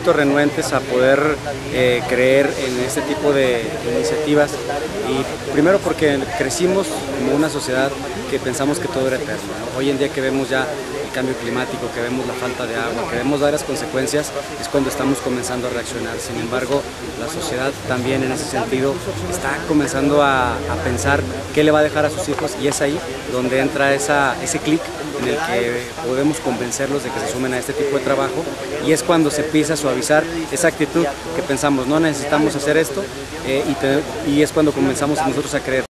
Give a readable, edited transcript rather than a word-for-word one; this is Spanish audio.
poquito renuentes a poder creer en este tipo de iniciativas, y primero porque crecimos como una sociedad que pensamos que todo era eterno, ¿no? Hoy en día que vemos ya el cambio climático, que vemos la falta de agua, que vemos varias consecuencias, es cuando estamos comenzando a reaccionar. Sin embargo, la sociedad también en ese sentido está comenzando a pensar qué le va a dejar a sus hijos, y es ahí donde entra ese clic en el que podemos convencerlos de que se sumen a este tipo de trabajo, y es cuando se empieza a suavizar esa actitud que pensamos no necesitamos hacer esto, y es cuando comenzamos nosotros a creer.